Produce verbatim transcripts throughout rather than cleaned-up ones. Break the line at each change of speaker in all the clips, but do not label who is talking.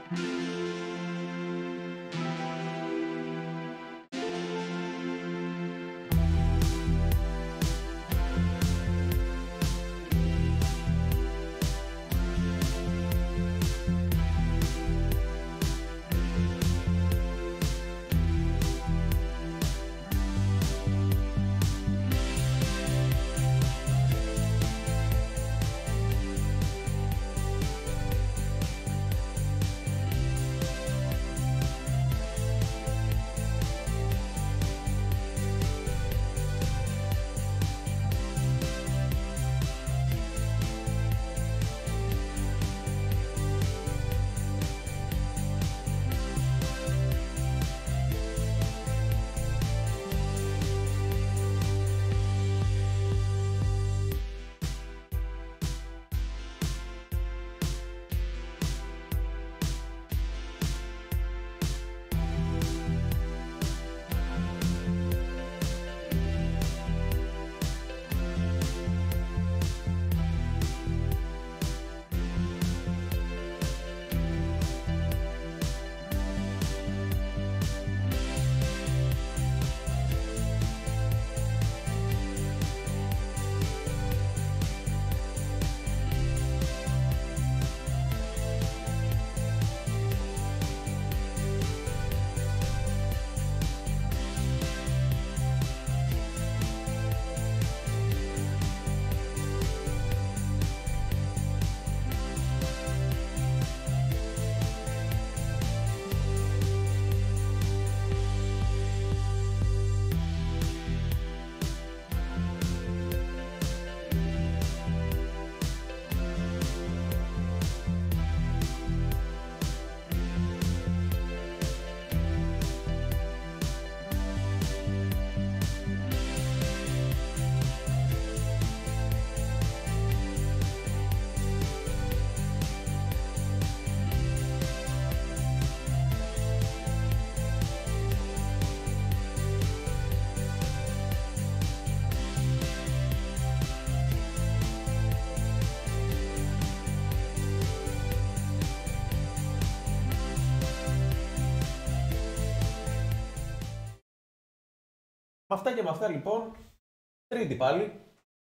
Με αυτά και με αυτά λοιπόν, Τρίτη πάλι,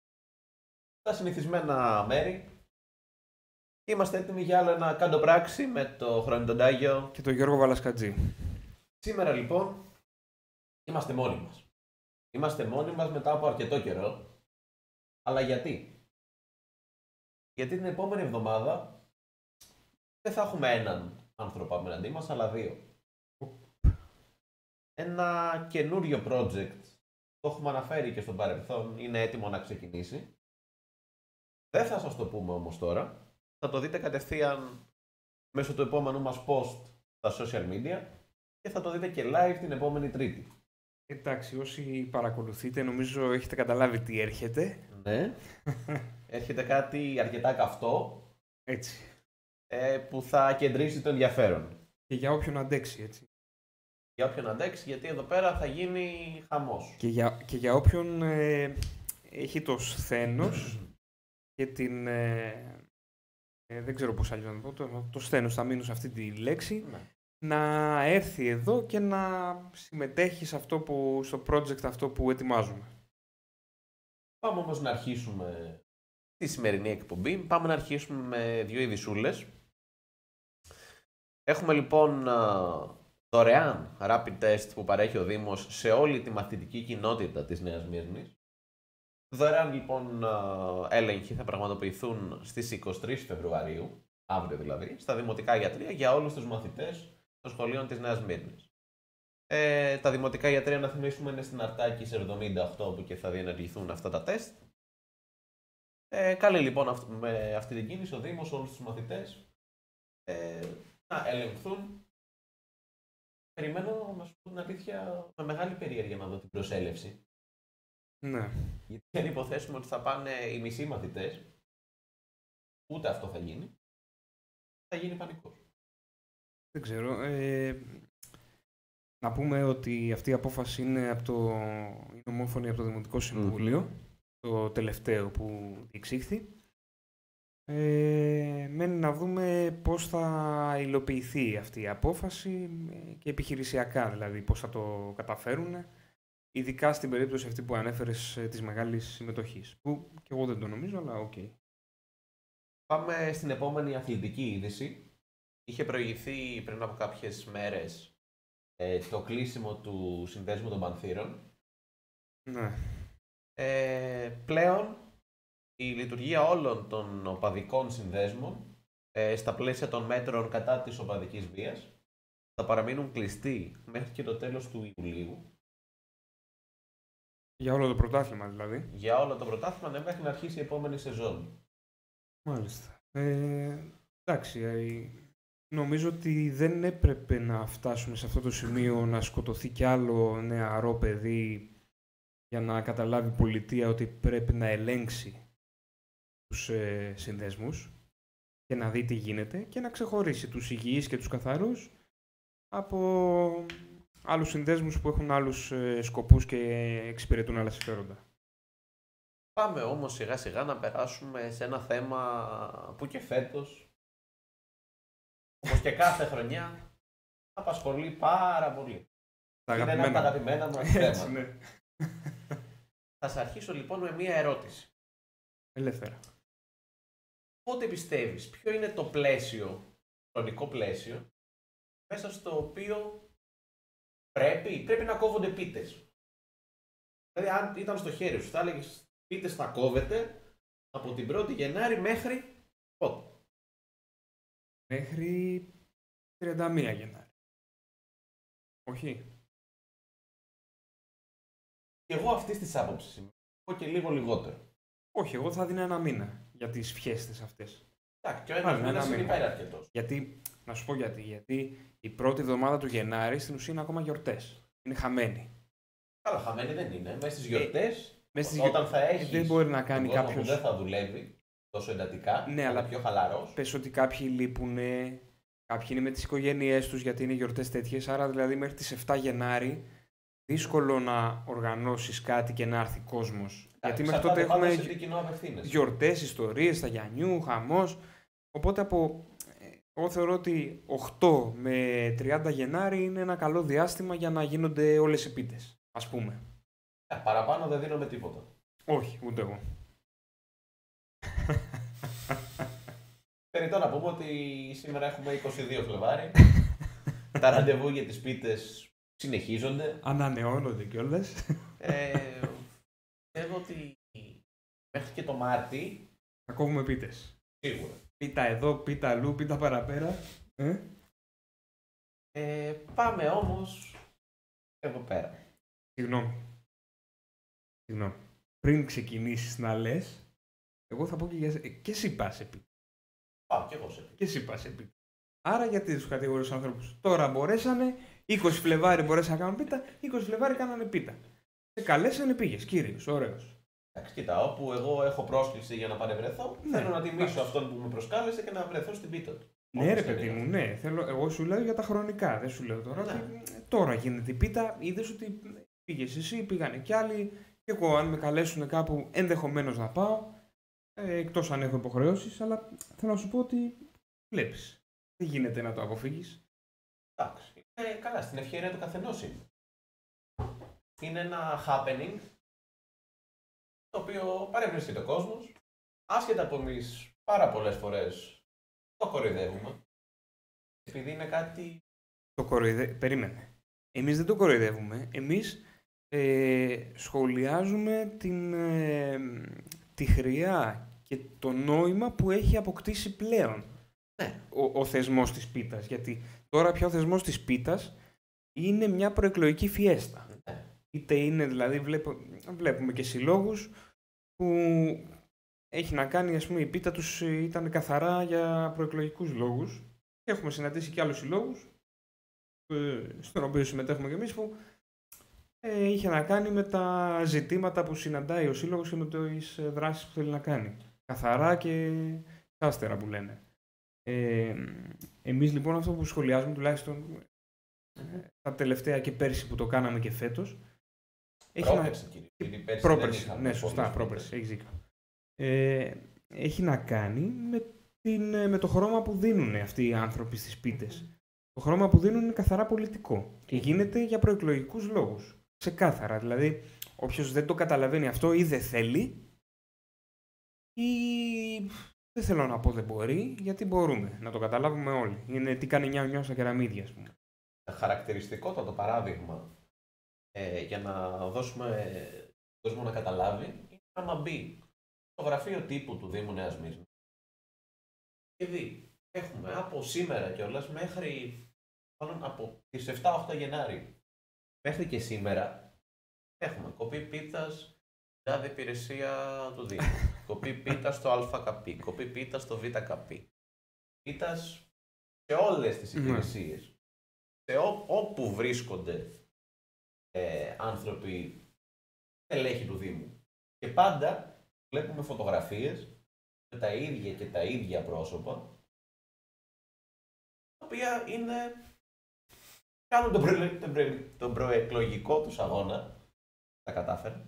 στα συνηθισμένα μέρη. Είμαστε έτοιμοι για άλλο ένα κάντο πράξη με το Χρονιτοντάγιο
και τον Γιώργο Βαλασκατζή.
Σήμερα λοιπόν είμαστε μόνοι μας. Είμαστε μόνοι μας μετά από αρκετό καιρό. Αλλά γιατί? Γιατί την επόμενη εβδομάδα δεν θα έχουμε έναν άνθρωπο απέναντί μας, αλλά δύο. Ένα καινούριο project, το έχουμε αναφέρει και στο παρελθόν, είναι έτοιμο να ξεκινήσει. Δεν θα σας το πούμε όμως τώρα. Θα το δείτε κατευθείαν μέσω του επόμενου μας post στα social media και θα το δείτε και live την επόμενη Τρίτη.
Εντάξει, όσοι παρακολουθείτε νομίζω έχετε καταλάβει τι έρχεται.
Ναι. Έρχεται κάτι αρκετά καυτό.
Έτσι.
Ε, που θα κεντρήσει το ενδιαφέρον.
Και για όποιον αντέξει, έτσι.
Για όποιον αντέξει, γιατί εδώ πέρα θα γίνει χαμός.
Και για, και για όποιον ε, έχει το σθένος και την... Ε, ε, δεν ξέρω πώς αλλιώς να το πω, το, το σθένος, θα μείνω σε αυτή τη λέξη, ναι. Να έρθει εδώ και να συμμετέχει σε αυτό που, στο project αυτό που ετοιμάζουμε.
Πάμε όμως να αρχίσουμε τη σημερινή εκπομπή. Πάμε να αρχίσουμε με δύο ειδισούλες. Έχουμε λοιπόν δωρεάν rapid test που παρέχει ο Δήμος σε όλη τη μαθητική κοινότητα της Νέας Μύρνης. Δωρεάν λοιπόν έλεγχοι θα πραγματοποιηθούν στις είκοσι τρεις Φεβρουαρίου, αύριο δηλαδή, στα δημοτικά ιατρεία για όλους τους μαθητές των σχολείων της Νέας Μύρνης. Ε, τα δημοτικά ιατρεία, να θυμίσουμε, είναι στην Αρτάκης εβδομήντα οκτώ, όπου και θα διενεργηθούν αυτά τα τεστ. Ε, καλεί λοιπόν αυ- με αυτή την κίνηση ο Δήμος όλους τους μαθητές ε, να ελεγχθούν. Περιμένω, να σου πω την αλήθεια, με μεγάλη περιέργεια να δω την προσέλευση.
Ναι.
Γιατί αν υποθέσουμε ότι θα πάνε οι μισοί μαθητές, ούτε αυτό θα γίνει, θα γίνει πανικός.
Δεν ξέρω. Ε, να πούμε ότι αυτή η απόφαση είναι, από το, είναι ομόφωνη από το Δημοτικό Συμβούλιο, mm. το τελευταίο που διεξήχθη. Ε, μένει να δούμε πώς θα υλοποιηθεί αυτή η απόφαση και επιχειρησιακά, δηλαδή πώς θα το καταφέρουν, ειδικά στην περίπτωση αυτή που ανέφερες της μεγάλης συμμετοχής, που και εγώ δεν το νομίζω, αλλά οκ. Okay.
Πάμε στην επόμενη αθλητική είδηση. Είχε προηγηθεί πριν από κάποιες μέρες ε, το κλείσιμο του Συνδέσμου των Πανθήρων.
Ναι.
Ε, πλέον η λειτουργία όλων των οπαδικών συνδέσμων ε, στα πλαίσια των μέτρων κατά της οπαδικής βίας θα παραμείνουν κλειστοί μέχρι και το τέλος του Ιουλίου.
Για όλο το πρωτάθλημα δηλαδή.
Για όλο το πρωτάθλημα, ναι, μέχρι να αρχίσει η επόμενη σεζόν.
Μάλιστα. Ε, εντάξει, ε, νομίζω ότι δεν έπρεπε να φτάσουμε σε αυτό το σημείο να σκοτωθεί κι άλλο νεαρό παιδί για να καταλάβει η πολιτεία ότι πρέπει να ελέγξει τους ε, συνδέσμους και να δει τι γίνεται και να ξεχωρίσει τους υγιείς και τους καθαρούς από άλλους συνδέσμους που έχουν άλλους ε, σκοπούς και εξυπηρετούν άλλα συμφέροντα.
Πάμε όμως σιγά σιγά να περάσουμε σε ένα θέμα που και φέτος, όπως και κάθε χρονιά, απασχολεί πάρα πολύ.
Τα
Είναι ένα από τα αγαπημένα μας θέματα.
Ναι.
Θα σας αρχίσω λοιπόν με μία ερώτηση.
Ελεύθερα.
Πότε πιστεύεις, ποιο είναι το πλαίσιο, χρονικό πλαίσιο, μέσα στο οποίο πρέπει, πρέπει να κόβονται πίτες. Δηλαδή αν ήταν στο χέρι σου, θα έλεγες πίτες θα κόβετε από την πρώτη Γενάρη μέχρι πότε?
Μέχρι τριάντα μία Γενάρη. Όχι.
Και εγώ αυτής της άποψης είμαι. Εγώ και λίγο λιγότερο.
Όχι, εγώ θα δίνω ένα μήνα για τις φιέστες αυτές.
Εντάξει, και ο ένας μήνας είναι υπέρ αρκετός.
Γιατί, να σου πω γιατί. Γιατί η πρώτη εβδομάδα του Γενάρη στην ουσία είναι ακόμα γιορτές. Είναι χαμένη.
Καλά, χαμένη δεν είναι. Μέσα στις γιορτές,
ε, στις
όταν θα έχεις
δεν μπορεί να κάνει κάποιος...
που δεν θα δουλεύει τόσο εντατικά,
ναι,
αλλά
αλλά
πιο χαλαρός.
Πες ότι κάποιοι λείπουν, κάποιοι είναι με τις οικογένειές τους γιατί είναι γιορτές τέτοιες, άρα δηλαδή μέχρι τις εφτά Γενάρη δύσκολο να οργανώσεις κάτι και να έρθει κόσμος. Γιατί μέχρι τότε έχουμε γιορτές, ιστορίες, τα Γιαννιού, χαμός. Οπότε από, εγώ θεωρώ ότι οκτώ με τριάντα Γενάρη είναι ένα καλό διάστημα για να γίνονται όλες οι πίτες, ας πούμε.
Ε, παραπάνω δεν δίνω με τίποτα.
Όχι, ούτε εγώ.
Περιττό να πούμε ότι σήμερα έχουμε είκοσι δύο Φλεβάρι. Τα ραντεβού για τις πίτες συνεχίζονται.
Ανανεώνονται κιόλας.
Ε, Πιστεύω ότι μέχρι και το Μάρτι
θα κόβουμε πίτες.
Σίγουρα.
Πίτα εδώ, πίτα αλλού, πίτα παραπέρα. Ε?
Ε, πάμε όμως εδώ πέρα.
Συγγνώμη. Συγγνώμη. Πριν ξεκινήσεις να λες, εγώ θα πω και για... Και εσύ πας σε πίτα.
Πάω και εγώ σε πίτα.
Και εσύ πας σε πίτα. Άρα γιατί τους κατηγορείς τους ανθρώπους? Τώρα μπορέσανε, είκοσι Φλεβάρι μπορέσανε να κάνουν πίτα, είκοσι Φλεβάρι κάνανε πίτα. Σε καλέσανε, πήγες, κύριος, ωραίος.
Εντάξει, κοίτα, όπου εγώ έχω πρόσκληση για να παρευρεθώ, ναι, θέλω να τιμήσω αυτόν που με προσκάλεσε και να βρεθώ στην πίτα του.
Ναι, ρε παιδί μου, ναι. Θέλω, εγώ σου λέω για τα χρονικά. Δεν σου λέω τώρα. Ναι. Ότι τώρα γίνεται η πίτα. Είδες ότι πήγες εσύ, πήγανε κι άλλοι. Και εγώ, αν με καλέσουν κάπου, ενδεχομένως να πάω. Ε, εκτός αν έχω υποχρεώσεις. Αλλά θέλω να σου πω ότι βλέπεις. Δεν γίνεται να το αποφύγεις.
Εντάξει. Ε, καλά, στην ευκαιρία του καθενός είναι. Είναι ένα happening το οποίο παρευρίσκεται ο κόσμος. Άσχετα από εμείς πάρα πολλές φορές το κοροϊδεύουμε. Επειδή είναι κάτι...
Το κοροϊδε... Περίμενε. Εμείς δεν το κοροϊδεύουμε. Εμείς ε, σχολιάζουμε την, ε, τη χρειά και το νόημα που έχει αποκτήσει πλέον
ναι.
ο, ο θεσμός της πίτας. Γιατί τώρα πια ο θεσμός της πίτας είναι μια προεκλογική φιέστα.
Ναι.
Είτε είναι, δηλαδή βλέπω, βλέπουμε και συλλόγους που... έχει να κάνει, ας πούμε, η πίτα τους ήταν καθαρά για προεκλογικούς λόγους. Έχουμε συναντήσει και άλλους συλλόγους, στον οποίο συμμετέχουμε και εμείς, που ε, είχε να κάνει με τα ζητήματα που συναντάει ο σύλλογος και με τις δράσεις που θέλει να κάνει. Καθαρά και άστερα που λένε. Ε, εμείς λοιπόν αυτό που σχολιάζουμε, τουλάχιστον ε, τα τελευταία και πέρσι που το κάναμε και φέτος,
Πρόπερση, να... κύριε.
Πρόπερση, ναι, σωστά, πρόπερση, έχεις δίκιο. Ε, έχει να κάνει με, την, με το χρώμα που δίνουν αυτοί οι άνθρωποι στις πίτες. Το χρώμα που δίνουν είναι καθαρά πολιτικό και γίνεται για προεκλογικούς λόγους. Ξεκάθαρα. Δηλαδή, όποιος δεν το καταλαβαίνει αυτό ή δεν θέλει ή δεν θέλω να πω δεν μπορεί, γιατί μπορούμε να το καταλάβουμε όλοι. Είναι τι κάνει νιάου νιάου στα κεραμίδια, ας πούμε.
Χαρακτηριστικότατο παράδειγμα ε, για να δώσουμε τον κόσμο να καταλάβει είναι άμα μπει στο γραφείο τύπου του Δήμου Νέας Μύρνης και δει, έχουμε από σήμερα κιόλας μέχρι μάλλον από τις εφτά οχτώ Γενάρη μέχρι και σήμερα έχουμε κοπή πίτας τάδε υπηρεσία του Δήμου, κοπή πίτας στο ΑΚΠ, κοπή πίτας στο ΒΚΠ, πίτας σε όλες τις υπηρεσίες. Σε ό, όπου βρίσκονται ε, άνθρωποι ελέγχοι του Δήμου. Και πάντα βλέπουμε φωτογραφίες με τα ίδια και τα ίδια πρόσωπα, τα οποία είναι, κάνουν τον, προ, τον, προ, τον προεκλογικό τους αγώνα, τα κατάφεραν,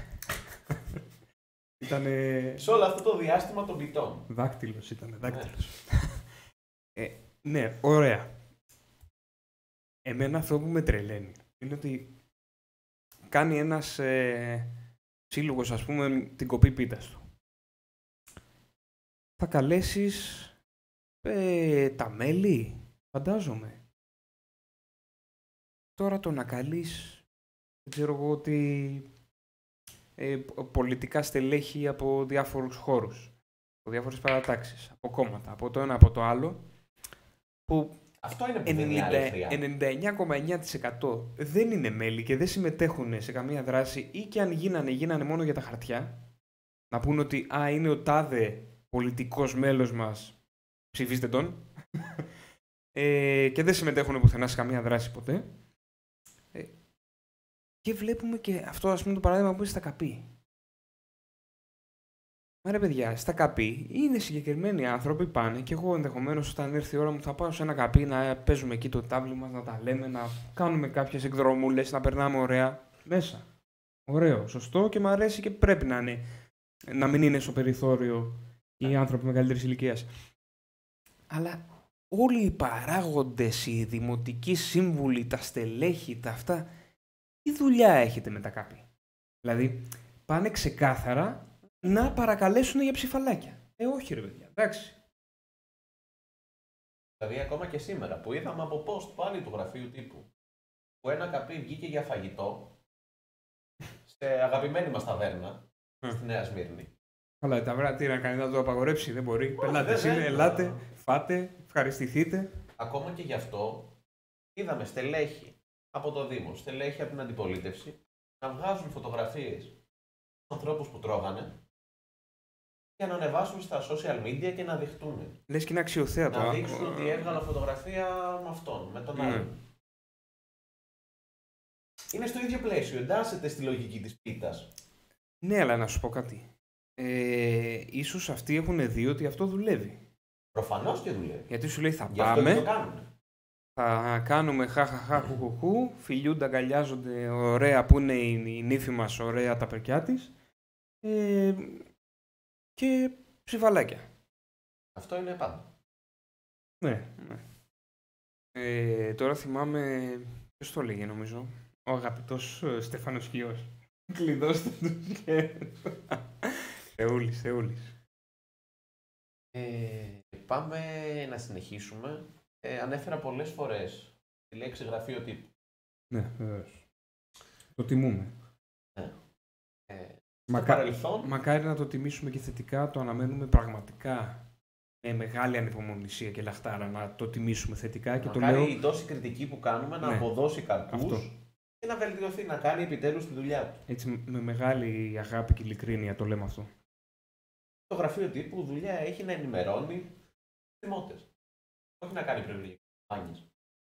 ήτανε...
σε όλο αυτό το διάστημα των πιτών.
Δάκτυλος ήτανε, δάκτυλος. Ναι. ε, ναι, ωραία. Εμένα αυτό που με τρελαίνει είναι ότι κάνει ένας ε, σύλλογος, ας πούμε, την κοπή πίτας του. Θα καλέσεις ε, τα μέλη, φαντάζομαι. Τώρα το να καλείς, δεν ξέρω εγώ, ότι ε, πολιτικά στελέχη από διάφορους χώρους, από διάφορες παρατάξεις, από κόμματα, από το ένα από το άλλο, που
αυτό είναι που δεν είναι
ενενήντα εννιά κόμμα εννιά τοις εκατό δεν είναι μέλη και δεν συμμετέχουν σε καμία δράση ή και αν γίνανε, γίνανε μόνο για τα χαρτιά. Να πούν ότι α, είναι ο τάδε πολιτικός μέλος μας, ψηφίστε τον. ε, και δεν συμμετέχουν πουθενά σε καμία δράση ποτέ. Ε, και βλέπουμε και αυτό, ας πούμε, το παράδειγμα που είναι στα ΚΑΠΗ. Μα ρε παιδιά, στα ΚΑΠΗ είναι συγκεκριμένοι άνθρωποι, πάνε και εγώ ενδεχομένως όταν έρθει η ώρα μου θα πάω σε ένα ΚΑΠΗ να παίζουμε εκεί το τάβλι μας, να τα λέμε, να κάνουμε κάποιες εκδρομούλες, να περνάμε ωραία μέσα. Ωραίο, σωστό και μου αρέσει και πρέπει να είναι, να μην είναι στο περιθώριο οι άνθρωποι μεγαλύτερης ηλικίας. Αλλά όλοι οι παράγοντες, οι δημοτικοί σύμβουλοι, τα στελέχη, τα αυτά, τι δουλειά έχετε με τα ΚΑΠΗ? Δηλαδή, πάνε ξεκάθαρα να παρακαλέσουν για ψηφαλάκια. Ε, όχι ρε παιδιά, εντάξει.
Δηλαδή, ακόμα και σήμερα που είδαμε από post πάλι του γραφείου τύπου που ένα ΚΑΠΗ βγήκε για φαγητό σε αγαπημένη μας ταβέρνα στη Νέα Σμύρνη.
Καλά, τα βράδια τι να κάνει, να το απαγορέψει, δεν μπορεί. Πελάτες είναι, ελάτε, φάτε, ευχαριστηθείτε.
Ακόμα και γι' αυτό είδαμε στελέχη από το Δήμο, στελέχη από την αντιπολίτευση να βγάζουν φωτογραφίες των ανθρώπους που τρώγανε και να ανεβάσουν στα social media και να δειχτούν.
Λες και είναι αξιοθέατο.
Να δείξουν ότι έβγαλα φωτογραφία με αυτόν, με τον mm. άλλον. Είναι στο ίδιο πλαίσιο, εντάσσεται στη λογική της πίτας.
Ναι, αλλά να σου πω κάτι. Ε, ίσως αυτοί έχουν δει ότι αυτό δουλεύει.
Προφανώς και δουλεύει.
Γιατί σου λέει θα
Γι'
πάμε,
αυτό το κάνουν.
Θα κάνουμε χαχαχά χουχουχού, φιλιούνται, αγκαλιάζονται, ωραία που είναι η νύφη μας, ωραία τα περκιά της. Ε, και ψηφαλάκια.
Αυτό είναι πάντα.
Ναι, ναι. Ε, τώρα θυμάμαι, ποιος το λέγε νομίζω, ο αγαπητός Στέφανος Χιός. Κλειδώστε τους χέρους. Θεούλης, Θεούλης.
Ε, πάμε να συνεχίσουμε. Ε, ανέφερα πολλές φορές τη λέξη γραφείο τύπου.
Ναι, βεβαίως. Το τιμούμε.
Ναι. Ε,
Μακά...
παρελθόν...
Μακάρι να το τιμήσουμε και θετικά, το αναμένουμε πραγματικά με μεγάλη ανυπομονησία και λαχτάρα να το τιμήσουμε θετικά. Και
μακάρι
το λέω...
η τόση κριτική που κάνουμε να ναι. αποδώσει καρπούς και να βελτιωθεί, να κάνει επιτέλους τη δουλειά του.
Έτσι με μεγάλη αγάπη και ειλικρίνεια το λέμε αυτό.
Το γραφείο τύπου δουλειά έχει να ενημερώνει τους δημότες. Όχι να κάνει προεκλογικές καμπάνιες.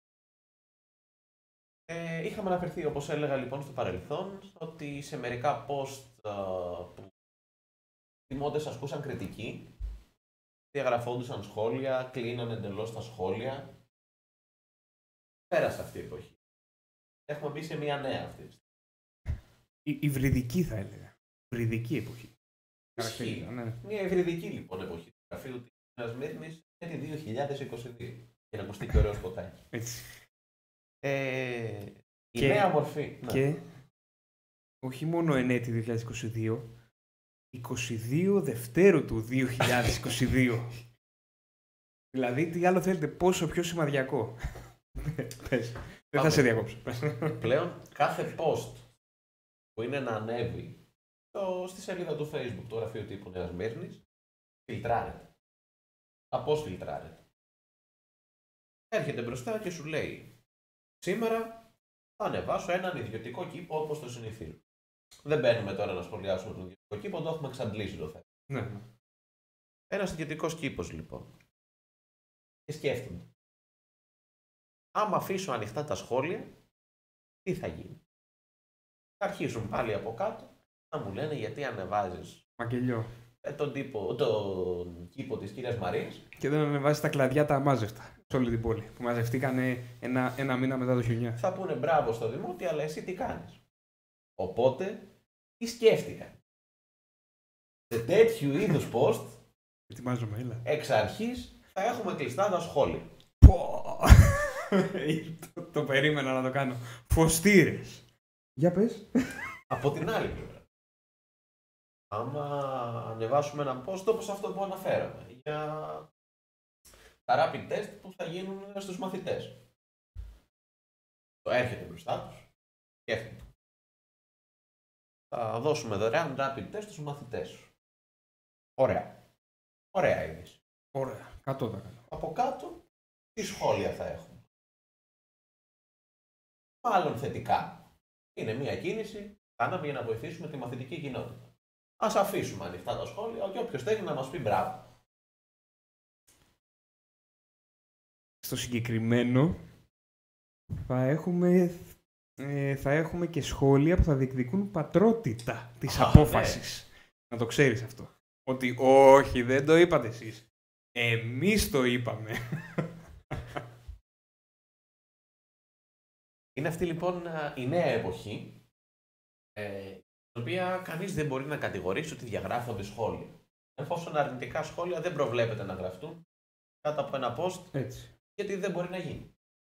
Ε, είχαμε αναφερθεί, όπως έλεγα λοιπόν στο παρελθόν, ότι σε μερικά post uh, που οι δημότες ασκούσαν κριτική, διαγραφόντουσαν σχόλια, κλείναν εντελώς τα σχόλια. Πέρασε αυτή η εποχή. Έχουμε μπει σε μια νέα αυτή.
Η υβριδική θα έλεγα. Υβριδική εποχή.
Ισχύει. Ναι. Μια ευρυδική λοιπόν εποχή του γραφείου της Νέας Μύρνης είναι τη δύο χιλιάδες είκοσι δύο. Για να ακουστεί και ωραίο σποτάκι.
Έτσι.
Ε, η
και,
νέα μορφή.
Και ναι. όχι μόνο εν έτη δύο χιλιάδες είκοσι δύο, είκοσι δύο Δευτέρου του δύο χιλιάδες είκοσι δύο. Δηλαδή, τι άλλο θέλετε, πόσο πιο σημαδιακό. Πες. Δεν θα σε διακόψω.
Πλέον, κάθε post που είναι να ανέβει το, στη σελίδα του Facebook του γραφείου τύπου Νέας Μύρνης, φιλτράρεται. Α, πώς φιλτράρεται. Έρχεται μπροστά και σου λέει, σήμερα θα ανεβάσω έναν ιδιωτικό κήπο όπως το συνηθίζω. Δεν μπαίνουμε τώρα να σχολιάσουμε τον ιδιωτικό κήπο, το έχουμε εξαντλήσει το θέμα.
Ναι.
Ένας ιδιωτικός κήπος λοιπόν. Και σκέφτονται. Άμα αφήσω ανοιχτά τα σχόλια, τι θα γίνει. Θα αρχίσουν πάλι από κάτω να μου λένε γιατί ανεβάζεις
Μακελιό.
ε, τον, τύπο, τον κήπο της κυρίας Μαρίας.
Και δεν ανεβάζεις τα κλαδιά τα αμάζευτα σε όλη την πόλη. Που μαζευτήκανε ένα, ένα μήνα μετά το χιονιά.
Θα πούνε μπράβο στο Δημότη, αλλά εσύ τι κάνεις. Οπότε, τι σκέφτηκαν. Σε τέτοιου είδους post,
ετοιμάζομαι, έλα.
Εξ αρχής θα έχουμε κλειστά τα σχόλια.
το, το περίμενα να το κάνω. Φωστήρες. Για πες.
Από την άλλη πλευρά. Άμα ανεβάσουμε έναν post όπως αυτό που αναφέραμε για τα rapid test που θα γίνουν στους μαθητές. Το έρχεται μπροστά τους και έρχεται. Θα δώσουμε δωρεάν rapid test στους μαθητές. Ωραία. Ωραία είδηση.
Ωραία. Κάτω τα κάτω.
Από κάτω, τι σχόλια θα έχουμε. Μάλλον θετικά. Είναι μια κίνηση, κάναμε για να βοηθήσουμε τη μαθητική κοινότητα. Ας αφήσουμε ανοιχτά τα σχόλια και όποιος θέλει να μας πει μπράβο.
Στο συγκεκριμένο θα έχουμε, ε, θα έχουμε και σχόλια που θα διεκδικούν πατρότητα της
Α,
απόφασης.
Ναι.
Να το ξέρεις αυτό. Ότι όχι, δεν το είπατε εσείς. Εμείς το είπαμε.
Είναι αυτή λοιπόν η νέα εποχή, ε, την οποία κανείς δεν μπορεί να κατηγορήσει ότι διαγράφονται σχόλια. Εφόσον αρνητικά σχόλια δεν προβλέπεται να γραφτούν κάτω από ένα post,
έτσι.
Γιατί δεν μπορεί να γίνει.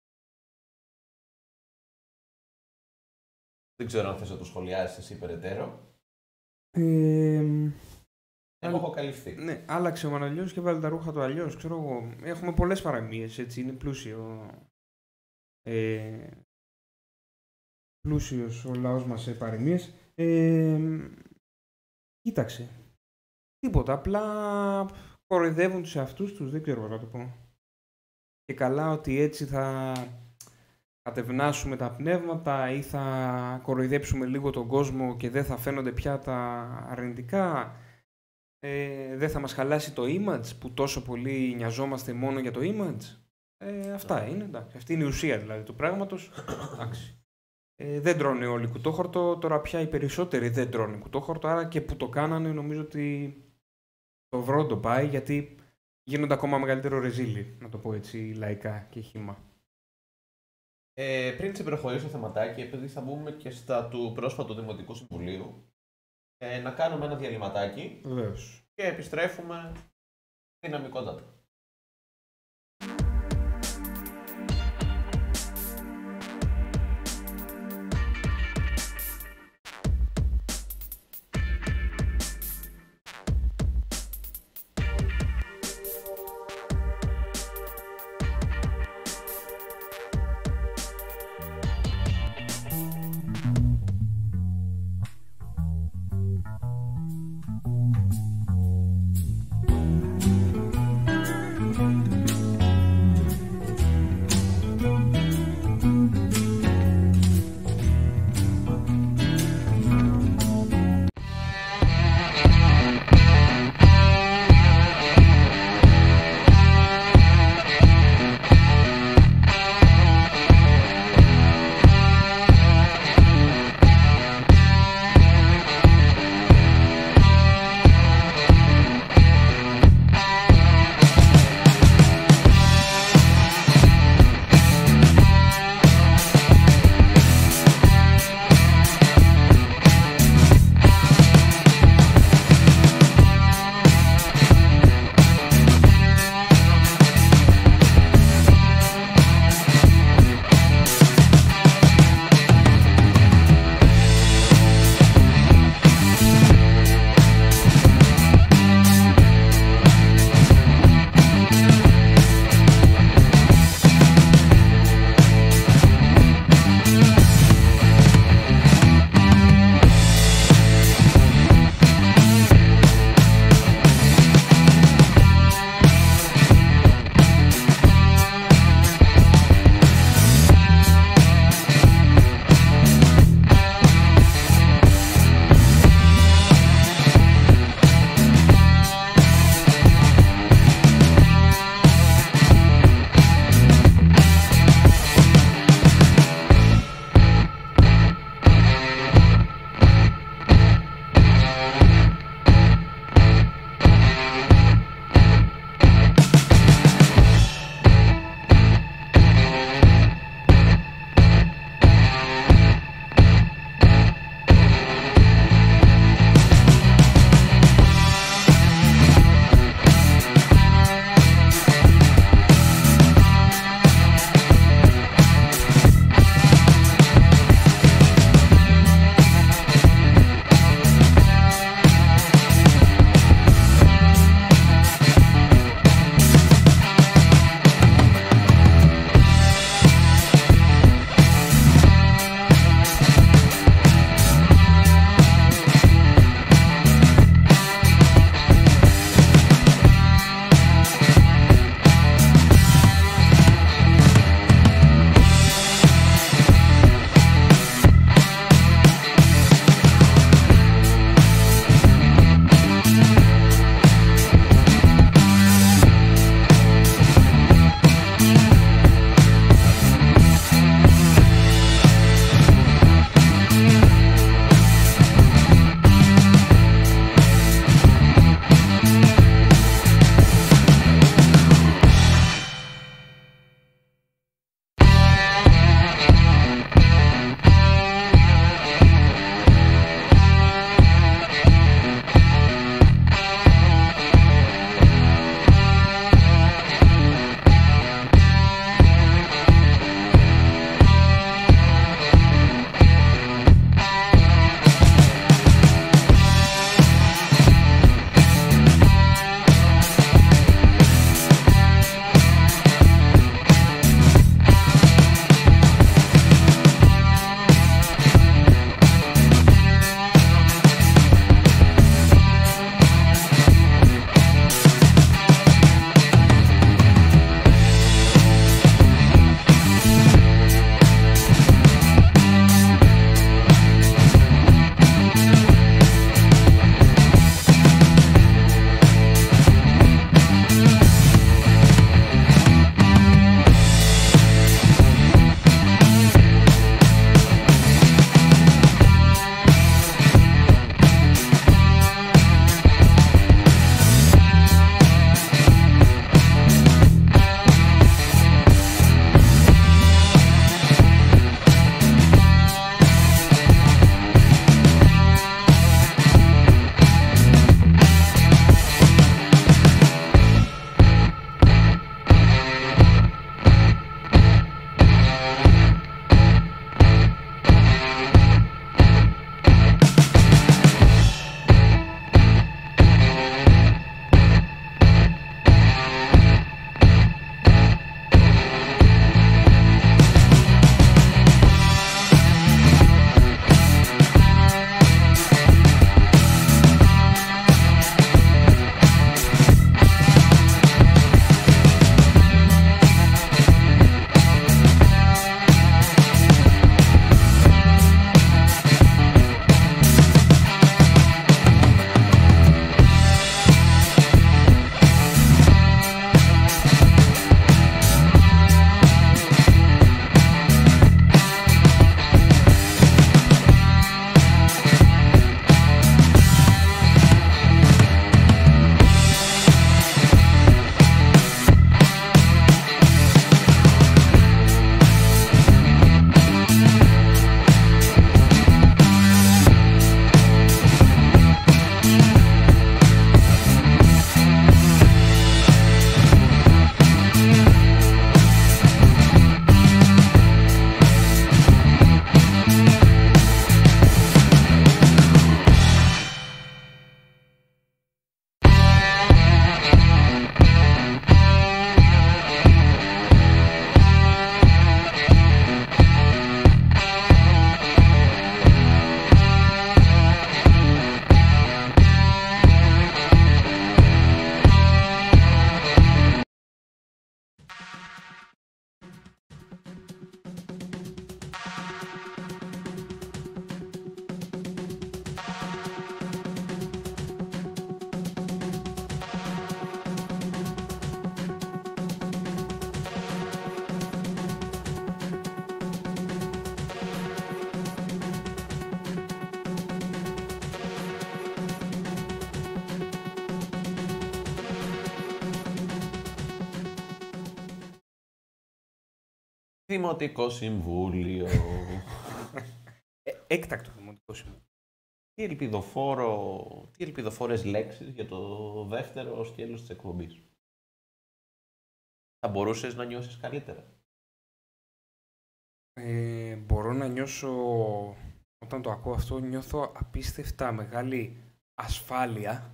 Δεν ξέρω αν θες να το σχολιάσεις εσύ περαιτέρω.
Ε,
Εγώ έχω καλυφθεί.
Ναι, άλλαξε ο Μανολιός και βάλε τα ρούχα του αλλιώς. Ξέρω εγώ. Έχουμε πολλές παραμίες, έτσι. Είναι πλούσιο. Ε, πλούσιος ο λαός μας σε παροιμίες. Ε, κοίταξε. Τίποτα. Απλά κοροϊδεύουν τους εαυτούς τους. Δεν ξέρω να το πω. Και καλά ότι έτσι θα κατευνάσουμε τα πνεύματα ή θα κοροϊδέψουμε λίγο τον κόσμο και δεν θα φαίνονται πια τα αρνητικά. Ε, δεν θα μας χαλάσει το image που τόσο πολύ νοιαζόμαστε μόνο για το image. Ε, αυτά είναι. Εντάξει. Αυτή είναι η ουσία δηλαδή του πράγματος. Ε, δεν τρώνε όλοι κουτόχορτο. Τώρα πια οι περισσότεροι δεν τρώνε κουτόχορτο. Άρα και που το κάνανε νομίζω ότι το βρόντο πάει γιατί γίνονται ακόμα μεγαλύτερο ρεζίλι, να το πω έτσι λαϊκά και χύμα.
Ε, πριν σε προχωρήσω το θεματάκι, επειδή θα μπούμε και στα του πρόσφατου Δημοτικού Συμβουλίου, ε, να κάνουμε ένα διαλυματάκι.
Βεβαίως.
Και επιστρέφουμε δυναμικότατα. Δημοτικό Συμβούλιο.
Ε, έκτακτο Δημοτικό Συμβούλιο.
Τι, ελπιδοφόρο, τι ελπιδοφόρες λέξεις για το δεύτερο σκέλος της εκπομπής. Θα μπορούσες να νιώσεις καλύτερα.
Ε, μπορώ να νιώσω, όταν το ακούω αυτό, νιώθω απίστευτα μεγάλη ασφάλεια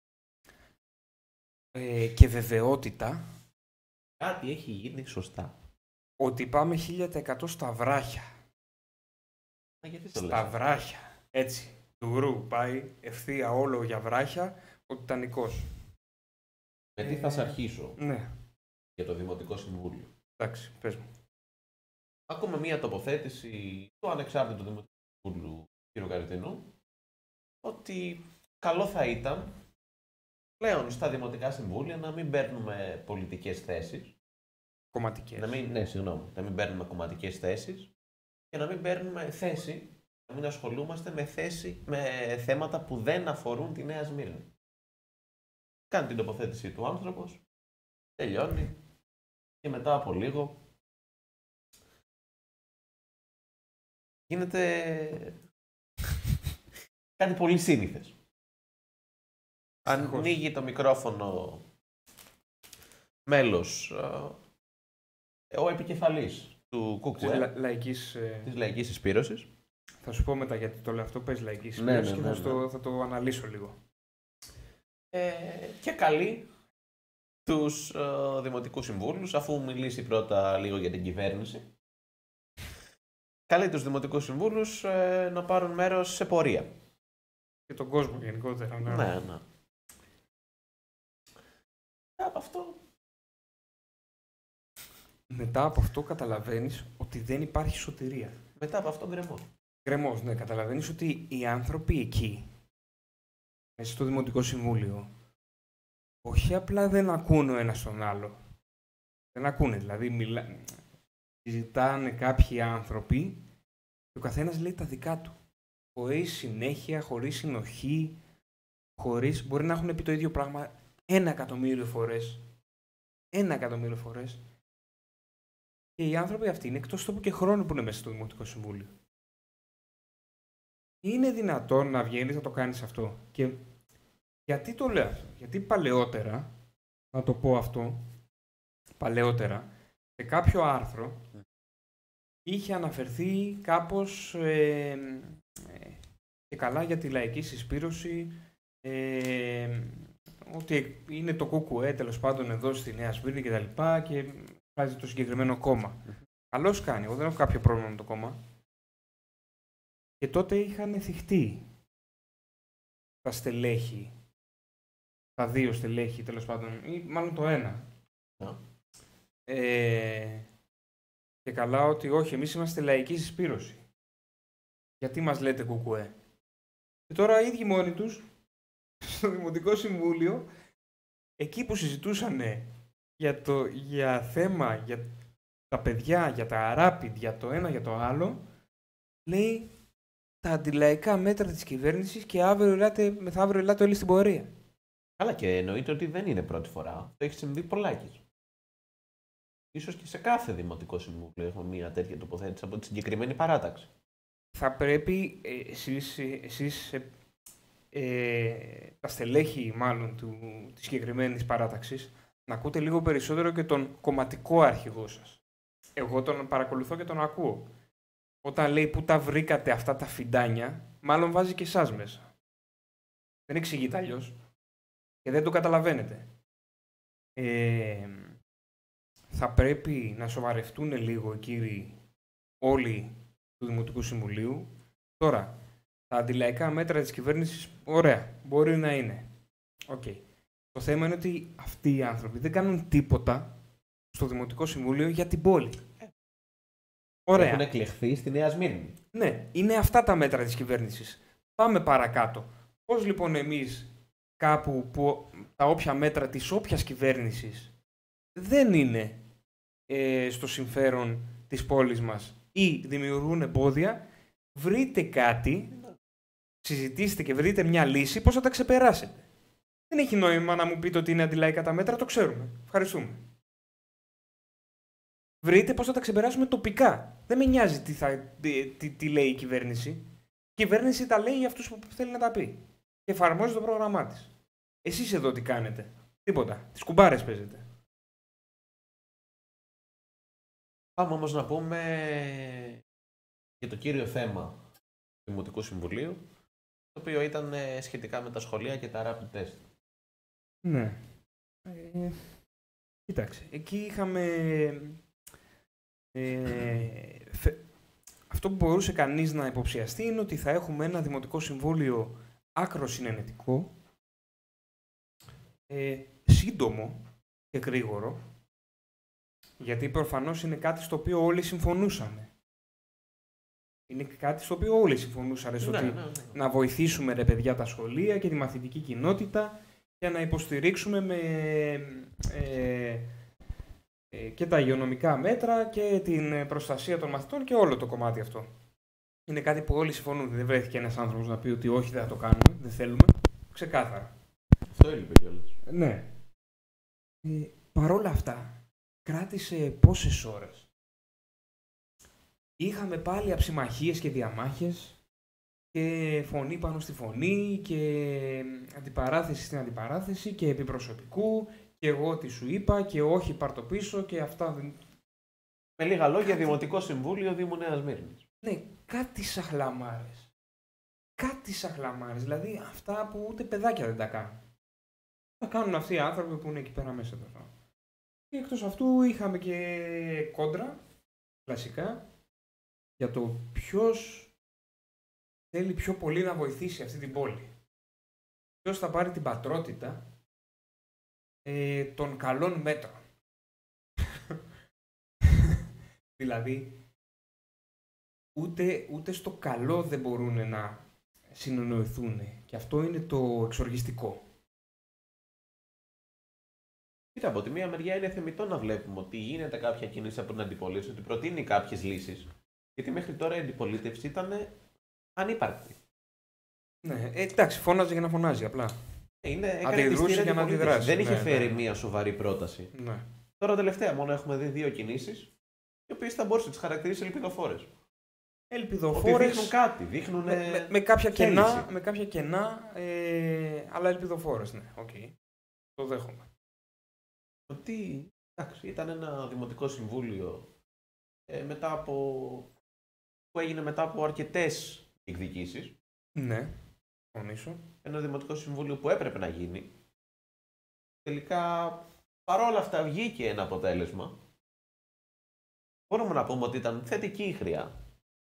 ε, και βεβαιότητα.
Κάτι έχει γίνει σωστά.
Ότι πάμε χίλια τοις εκατό στα βράχια.
Α, γιατί το
Στα
λες?
βράχια. Έτσι. Του γρου πάει ευθεία όλο για βράχια ο Τιτανικός.
Με τι θα σε αρχίσω
Ναι.
για το Δημοτικό Συμβούλιο.
Εντάξει, πες μου.
Ακούμε μία τοποθέτηση του ανεξάρτητου Δημοτικού Συμβούλου κ. Καριτινού ότι καλό θα ήταν πλέον στα Δημοτικά Συμβούλια να μην παίρνουμε πολιτικές θέσεις.
Κομματικές.
Να μην, ναι, συγγνώμη, να μην παίρνουμε κομματικές θέσεις και να μην παίρνουμε θέση, να μην ασχολούμαστε με, θέση, με θέματα που δεν αφορούν τη Νέα Σμύρνη. Κάνει την τοποθέτηση του άνθρωπος, τελειώνει και μετά από λίγο γίνεται κάτι πολύ σύνηθες. Ανοίγει το μικρόφωνο μέλος, ο επικεφαλής του ΚΚΕ,
της, λα, λαϊκής, ε...
της Λαϊκής Συσπήρωσης.
Θα σου πω μετά γιατί το λέω αυτό, πες Λαϊκή
Ναι,
Συσπήρωση,
ναι,
και
ναι,
θα,
ναι.
το, θα το αναλύσω λίγο.
Ε, και καλεί τους ε, Δημοτικούς Συμβούλους, αφού μιλήσει πρώτα λίγο για την κυβέρνηση, καλεί τους Δημοτικούς Συμβούλους ε, να πάρουν μέρος σε πορεία.
Και τον κόσμο γενικότερα. Ναι,
Ναι, ναι. Από αυτό...
Μετά από αυτό καταλαβαίνεις ότι δεν υπάρχει σωτηρία.
Μετά από αυτό γκρεμό.
Γκρεμός, ναι. Καταλαβαίνεις ότι οι άνθρωποι εκεί, μέσα στο Δημοτικό Συμβούλιο, όχι απλά δεν ακούνε ο ένας τον άλλο. Δεν ακούνε, δηλαδή μιλά... συζητάνε κάποιοι άνθρωποι και ο καθένας λέει τα δικά του. Χωρίς συνέχεια, χωρίς συνοχή, χωρίς... Μπορεί να έχουν πει το ίδιο πράγμα ένα εκατομμύριο φορές. Ένα εκατομμύριο φορές. Και οι άνθρωποι αυτοί είναι εκτός τόπου και χρόνου που είναι μέσα στο Δημοτικό Συμβούλιο. Είναι δυνατόν να βγαίνεις να το κάνεις αυτό. Και γιατί το λέω αυτό? Γιατί παλαιότερα, να το πω αυτό, παλαιότερα, σε κάποιο άρθρο είχε αναφερθεί κάπως ε, ε, και καλά για τη λαϊκή συσπήρωση, ε, ότι είναι το ΚΚΕ τέλος πάντων εδώ στη Νέα Σμύρνη και τα λοιπά και βάζει το συγκεκριμένο κόμμα. Mm-hmm. Καλώς κάνει, εγώ δεν έχω κάποιο πρόβλημα με το κόμμα. Και τότε είχαν θυχτεί τα στελέχη, τα δύο στελέχη τέλος πάντων, ή μάλλον το ένα. Yeah. Ε, και καλά ότι όχι, εμείς είμαστε λαϊκή συσπήρωση. Γιατί μας λέτε ΚΚΕ? Και τώρα οι ίδιοι μόνοι τους, στο Δημοτικό Συμβούλιο, εκεί που συζητούσαν για, το, για θέμα, για τα παιδιά, για τα rapid, για το ένα, για το άλλο, λέει τα αντιλαϊκά μέτρα της κυβέρνησης και αύριο ελάτε, μεθαύριο ελάτε όλοι στην πορεία.
Καλά, και εννοείται ότι δεν είναι πρώτη φορά. Το έχει συμβεί πολλάκις. Ίσως και σε κάθε Δημοτικό Συμβούλιο έχουμε μια τέτοια τοποθέτηση από τη συγκεκριμένη παράταξη.
Θα πρέπει ε, εσείς, εσείς ε, ε, τα στελέχη μάλλον του, της συγκεκριμένης παράταξης να ακούτε λίγο περισσότερο και τον κομματικό αρχηγό σας. Εγώ τον παρακολουθώ και τον ακούω. Όταν λέει πού τα βρήκατε αυτά τα φιντάνια, μάλλον βάζει και εσάς μέσα. Δεν εξηγείται αλλιώς και δεν το καταλαβαίνετε. Ε, θα πρέπει να σοβαρευτούν λίγο οι κύριοι όλοι του Δημοτικού Συμβουλίου. Τώρα, τα αντιλαϊκά μέτρα της κυβέρνησης, ωραία, μπορεί να είναι. Okay. Το θέμα είναι ότι αυτοί οι άνθρωποι δεν κάνουν τίποτα στο Δημοτικό Συμβούλιο για την πόλη. Ωραία.
Έχουν εκλεχθεί στη Νέα Σμύρνη.
Ναι, είναι αυτά τα μέτρα της κυβέρνησης. Πάμε παρακάτω. Πώς λοιπόν εμείς κάπου που τα όποια μέτρα της όποιας κυβέρνησης δεν είναι ε, στο συμφέρον της πόλης μας ή δημιουργούν εμπόδια, βρείτε κάτι, συζητήστε και βρείτε μια λύση πώς θα τα ξεπεράσετε. Δεν έχει νόημα να μου πείτε ότι είναι αντιλαϊκά τα μέτρα, το ξέρουμε. Ευχαριστούμε. βρείτε πώς θα τα ξεπεράσουμε τοπικά. Δεν με νοιάζει τι, θα, τι, τι, τι λέει η κυβέρνηση. Η κυβέρνηση τα λέει για αυτούς που θέλει να τα πει. Και εφαρμόζει το πρόγραμμά της. Εσείς εδώ τι κάνετε? Τίποτα. Τις κουμπάρες παίζετε.
Πάμε όμως να πούμε για το κύριο θέμα του Δημοτικού Συμβουλίου, το οποίο ήταν σχετικά με τα σχολεία και τα rapid test.
Ναι. Ε, κοίταξε, εκεί είχαμε... Ε, φε, αυτό που μπορούσε κανείς να υποψιαστεί είναι ότι θα έχουμε ένα Δημοτικό Συμβούλιο άκρος συνενετικό, ε, σύντομο και γρήγορο, γιατί προφανώς είναι κάτι στο οποίο όλοι συμφωνούσαμε. Είναι κάτι στο οποίο όλοι συμφωνούσαν, στο
ναι,
ότι
ναι, ναι.
να βοηθήσουμε ρε παιδιά τα σχολεία και τη μαθητική κοινότητα για να υποστηρίξουμε με, ε, ε, και τα υγειονομικά μέτρα και την προστασία των μαθητών και όλο το κομμάτι αυτό. Είναι κάτι που όλοι συμφωνούν. Δεν βρέθηκε ένας άνθρωπος να πει ότι όχι, δεν θα το κάνουμε, δεν θέλουμε. Ξεκάθαρα.
Αυτό έλειπε κιόλας.
Ναι. Ε, παρόλα αυτά, κράτησε πόσες ώρες? Είχαμε πάλι αψιμαχίες και διαμάχες και φωνή πάνω στη φωνή και αντιπαράθεση στην αντιπαράθεση και επιπροσωπικού και εγώ τι σου είπα και όχι πάρ' το πίσω και αυτά.
Με λίγα λόγια,
κάτι...
Δημοτικό Συμβούλιο Δήμου Νέας Μύρνης.
Ναι, κάτι σαχλαμάρες. Κάτι σαχλαμάρες, δηλαδή αυτά που ούτε παιδάκια δεν τα κάνουν. Τα κάνουν αυτοί οι άνθρωποι που είναι εκεί πέρα μέσα τώρα. Και εκτός αυτού είχαμε και κόντρα, κλασικά, για το ποιος θέλει πιο πολύ να βοηθήσει αυτή την πόλη. Ποιος θα πάρει την πατρότητα ε, των καλών μέτρων. Δηλαδή, ούτε, ούτε στο καλό δεν μπορούν να συνεννοηθούν. Και αυτό είναι το εξοργιστικό.
Κοίτα, από τη μία μεριά είναι θεμιτό να βλέπουμε ότι γίνεται κάποια κίνηση από την αντιπολίτευση, ότι προτείνει κάποιες λύσεις. Γιατί μέχρι τώρα η αντιπολίτευση ήταν ανύπαρκτη.
Ναι, ε, εντάξει, φώναζε για να φωνάζει απλά.
Είναι,
αντιδρούσε για να αντιδράσει.
Δεν είχε
ναι,
φέρει
ναι.
μία σοβαρή πρόταση.
Ναι.
Τώρα τελευταία μόνο έχουμε δει δύο κινήσεις, οι οποίες θα μπορούσε να τις χαρακτηρίσει ελπιδοφόρες.
Ελπιδοφόρες.
Ότι δείχνουν κάτι, δείχνουν.
Με, με, με κάποια κενά, με κάποια κενά ε, αλλά ελπιδοφόρες, ναι, οκ. Okay. Το δέχομαι.
Ότι εντάξει, ήταν ένα Δημοτικό Συμβούλιο ε, μετά από, που έγινε μετά από αρκετές εκδικήσεις.
Ναι, φωνήσω.
Ένα Δημοτικό Συμβούλιο που έπρεπε να γίνει. Τελικά, παρόλα αυτά, βγήκε ένα αποτέλεσμα. Μπορούμε να πούμε ότι ήταν θετική η χρειά.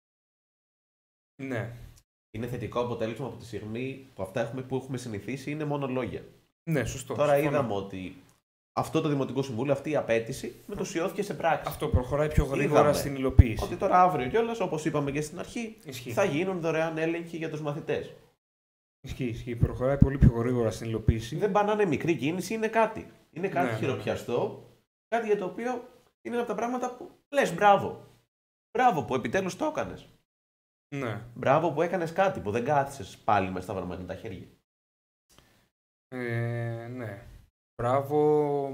Ναι.
Είναι θετικό αποτέλεσμα από τη στιγμή που αυτά έχουμε, που έχουμε συνηθίσει είναι μόνο λόγια.
Ναι, σωστό.
Τώρα
συμφωνώ.
είδαμε ότι αυτό το Δημοτικό Συμβούλιο, αυτή η απέτηση, μετουσιώθηκε σε πράξη.
Αυτό προχωράει πιο γρήγορα
Είδαμε
στην υλοποίηση.
ότι τώρα αύριο κιόλας, όπως είπαμε και στην αρχή,
Ισχύει.
θα γίνουν δωρεάν έλεγχοι για τους μαθητές.
Ισχύει, ισχύει. Προχωράει πολύ πιο γρήγορα στην υλοποίηση.
Δεν πάνε να είναι μικρή κίνηση, είναι κάτι. Είναι κάτι
Ναι,
χειροπιαστό, κάτι για το οποίο είναι ένα από τα πράγματα που λες μπράβο. Μπράβο που επιτέλους το έκανες.
Ναι.
Μπράβο που έκανες κάτι, που δεν κάθισες πάλι με σταυρωμένα τα χέρια.
Ε, ναι. Μπράβο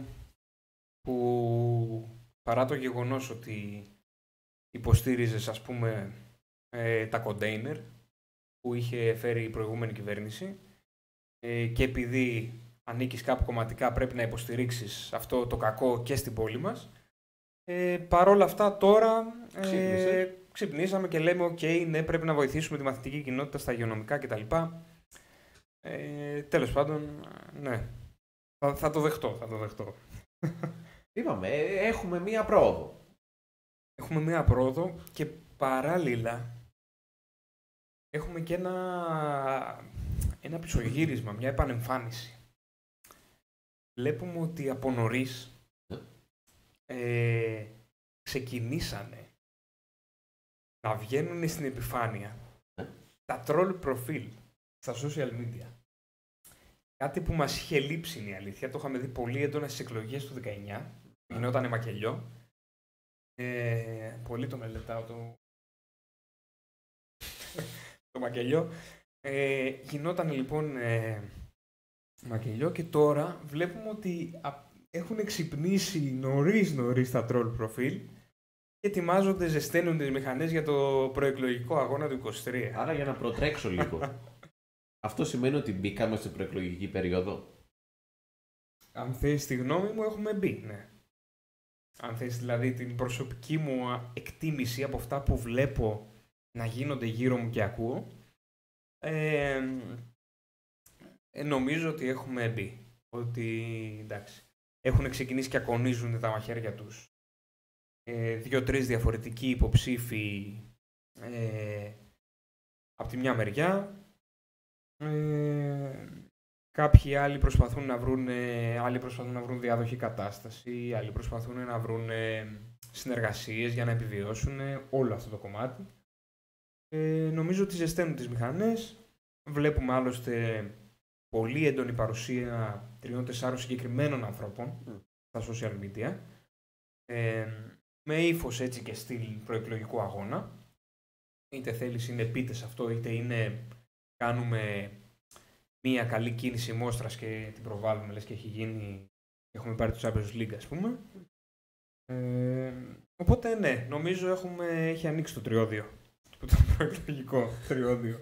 που παρά το γεγονός ότι υποστήριζες, ας πούμε, ε, τα κοντέινερ που είχε φέρει η προηγούμενη κυβέρνηση ε, και επειδή ανήκεις κάπου κομματικά πρέπει να υποστηρίξεις αυτό το κακό και στην πόλη μας. Ε, παρόλα αυτά τώρα ε, ξυπνήσαμε και λέμε οκ, okay, ναι, πρέπει να βοηθήσουμε τη μαθητική κοινότητα στα υγειονομικά κτλ. Ε, τέλος πάντων, ναι, θα, θα το δεχτώ, θα το δεχτώ.
Είπαμε, έχουμε μία πρόοδο.
Έχουμε μία πρόοδο και παράλληλα έχουμε και ένα, ένα πισωγύρισμα, μια επανεμφάνιση. Βλέπουμε ότι από νωρίς ε, ξεκινήσανε να βγαίνουν στην επιφάνεια τα troll προφίλ στα social media. Κάτι που μας είχε λείψει είναι η αλήθεια. Το είχαμε δει πολύ έντονα στις εκλογές του δεκαεννιά. Γινότανε μακελιό. Ε, πολύ το μελετάω το, το μακελιό. Ε, γινόταν λοιπόν ε, μακελιό και τώρα βλέπουμε ότι α, έχουν ξυπνήσει νωρίς νωρίς τα troll προφίλ και ετοιμάζονται, ζεσταίνουν τις μηχανές για το προεκλογικό αγώνα του είκοσι τρία.
Άρα για να προτρέξω λίγο. Αυτό σημαίνει ότι μπήκαμε στην προεκλογική περίοδο.
Αν θες τη γνώμη μου, έχουμε μπει, ναι. Αν θες δηλαδή την προσωπική μου εκτίμηση από αυτά που βλέπω να γίνονται γύρω μου και ακούω, ε, ε, νομίζω ότι έχουμε μπει. Ότι, εντάξει, έχουν ξεκινήσει και ακονίζουν τα μαχαίρια τους. Ε, δύο-τρεις διαφορετικοί υποψήφοι ε, από τη μια μεριά. Ε, κάποιοι άλλοι προσπαθούν να βρουν, άλλοι προσπαθούν να βρουν διάδοχη κατάσταση, άλλοι προσπαθούν να βρουν συνεργασίες για να επιβιώσουν όλο αυτό το κομμάτι. Ε, νομίζω ότι ζεσταίνουν τις μηχανές. Βλέπουμε άλλωστε πολύ έντονη παρουσία τριών-τεσσάρων συγκεκριμένων ανθρώπων mm. στα social media. Ε, με ύφος έτσι και στυλ προεκλογικού αγώνα. Είτε θέλεις είναι πείτε σε αυτό, είτε είναι κάνουμε μία καλή κίνηση μόστρας και την προβάλλουμε, λες και έχει γίνει, έχουμε πάρει το Champions League, ας πούμε. Ε, οπότε ναι, νομίζω έχουμε, έχει ανοίξει το τριώδιο, το προεκλογικό τριώδιο.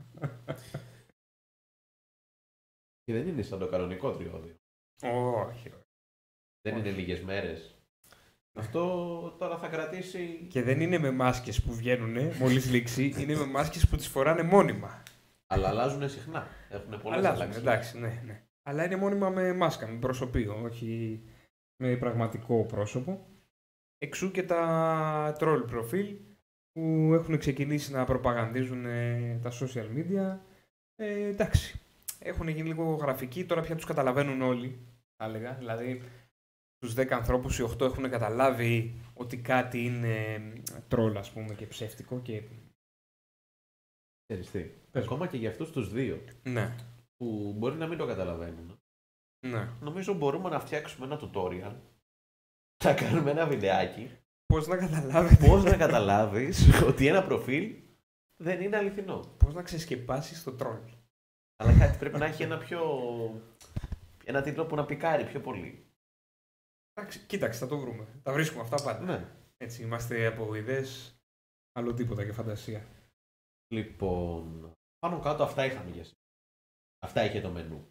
Και δεν είναι σαν το κανονικό τριώδιο.
Όχι.
Δεν είναι λίγες μέρες. Αυτό τώρα θα κρατήσει...
Και δεν είναι με μάσκες που βγαίνουν μόλις λήξει, είναι με μάσκες που τις φοράνε μόνιμα.
Αλλά αλλάζουν συχνά. Έχουν πολλές αλλάξεις.
Εντάξει, ναι, ναι. Αλλά είναι μόνιμα με μάσκα, με προσωπείο, όχι με πραγματικό πρόσωπο. Εξού και τα troll προφίλ που έχουν ξεκινήσει να προπαγανδίζουν ε, τα social media. Ε, εντάξει, έχουν γίνει λίγο γραφικοί, τώρα πια τους καταλαβαίνουν όλοι, θα έλεγα. Δηλαδή, τους δέκα ανθρώπους, οι οκτώ έχουν καταλάβει ότι κάτι είναι troll, ας πούμε, και ψεύτικο και...
Ξέρεις τι, ακόμα και για αυτούς τους δύο,
ναι.
που μπορεί να μην το καταλαβαίνουν,
ναι.
νομίζω μπορούμε να φτιάξουμε ένα tutorial, να κάνουμε ένα βιντεάκι,
πώς να καταλάβεις,
πώς να καταλάβεις ότι ένα προφίλ δεν είναι αληθινό.
Πώς να ξεσκεπάσεις το troll.
Αλλά κάτι πρέπει να έχει ένα πιο... ένα τίτλο που να πικάρει πιο πολύ.
Κοίταξε, θα το βρούμε. Τα βρίσκουμε αυτά πάντα.
Ναι.
Έτσι, είμαστε από ιδέες, άλλο τίποτα και φαντασία.
Λοιπόν, πάνω κάτω αυτά είχαμε για σήμερα. Αυτά είχε το μενού.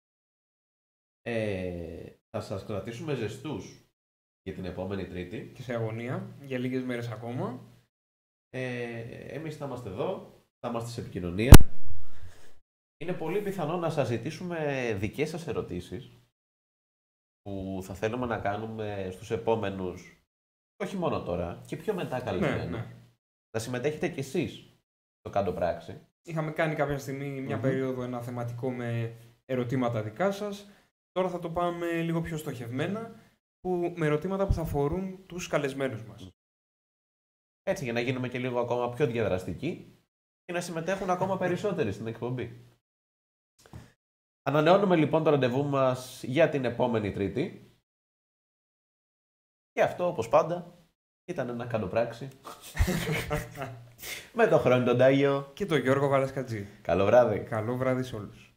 Ε, θα σας κρατήσουμε ζεστούς για την επόμενη Τρίτη.
Και σε αγωνία, για λίγες μέρες ακόμα.
Ε, εμείς θα είμαστε εδώ, θα είμαστε σε επικοινωνία. Είναι πολύ πιθανό να σας ζητήσουμε δικές σας ερωτήσεις που θα θέλουμε να κάνουμε στους επόμενους, όχι μόνο τώρα, και πιο μετά καλεσμένους. Ναι, ναι. Θα συμμετέχετε κι εσείς στο Κάντο Πράξη. Είχαμε κάνει κάποια στιγμή μια mm-hmm. περίοδο ένα θεματικό με ερωτήματα δικά σας. Τώρα θα το πάμε λίγο πιο στοχευμένα, που, με ερωτήματα που θα αφορούν τους καλεσμένους μας. Έτσι, για να γίνουμε και λίγο ακόμα πιο διαδραστικοί και να συμμετέχουν ακόμα περισσότεροι στην εκπομπή. Ανανεώνουμε λοιπόν το ραντεβού μας για την επόμενη Τρίτη. Και αυτό, όπως πάντα, ήταν ένα Κάντο Πράξη. Με τον Χρόνι τον Τάγιο
και τον Γιώργο Βαλασκατζή.
Καλό βράδυ.
Καλό βράδυ σε όλους.